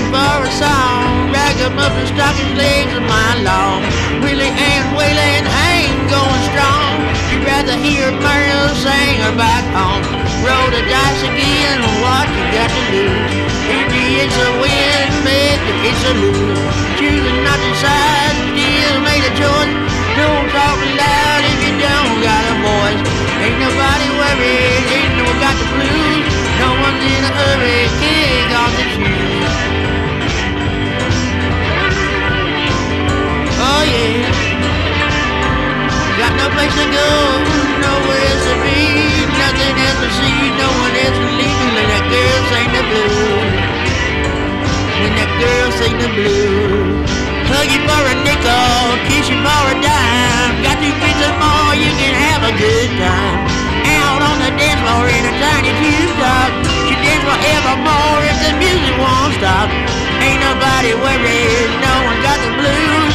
looking for a song. Back him up and stock his legs a mile long. Willie and Willie and Hank going strong. You'd rather hear Myrtle sing her back home. Roll the dice again, what you got to lose? Maybe it's a win, maybe it's a lose. Choosing not to decide, still made a choice. Don't talk loud if you don't got a voice. Ain't nobody worried, ain't no one got the blues. No one's in a hurry, kick off the shoes. Oh yeah. Got no place to go, nowhere else to be, nothing else to see, no one else to leave me. When that girl sing the blues, when that girl sing the blues. Hug you for a nickel, kiss you for a dime. Got 2 bits or more, you can have a good time. Out on the dance floor in a tiny tube top. You dance forevermore if the music won't stop. Ain't nobody worried, no one got the blues.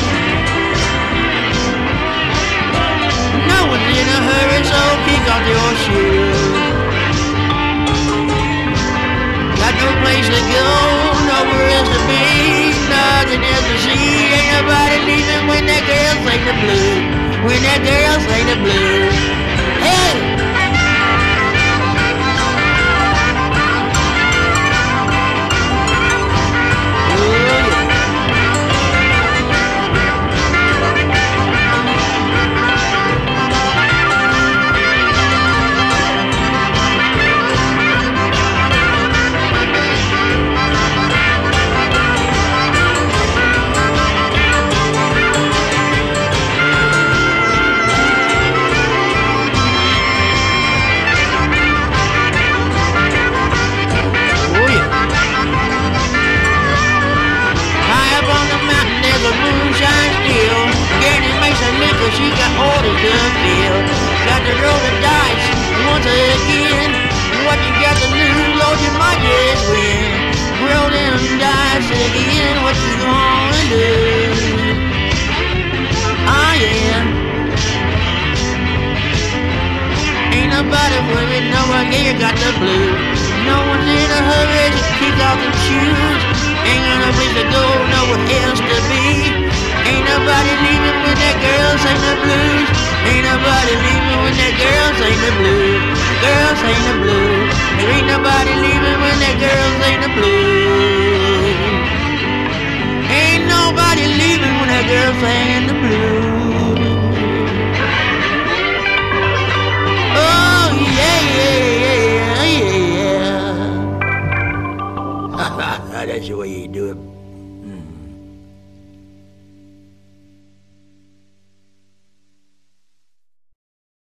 No one's in a hurry, so kick off your shoes. Got no place to go, nowhere else to be, nothing else to see. Ain't nobody leaving when that girl sing the blues. When that girl sing the blues. Hey! She got orders to fill. Got to roll the dice once again. What you got to lose, Lord, you might just win. Roll them dice again, what you gonna do? Oh yeah. Ain't nobody worried, no one here got the blues. No one's in a hurry to kick off them shoes. Ain't got no place to go, nowhere else to be. Ain't nobody leaving when that girl sing the blues. Ain't nobody leaving when that girl sing the blues. Girl sing the blues. There ain't nobody leaving when that girl sing the blues. Ain't nobody leaving when that girl sing the blues. Oh yeah, yeah, yeah, yeah. That's the way you do it.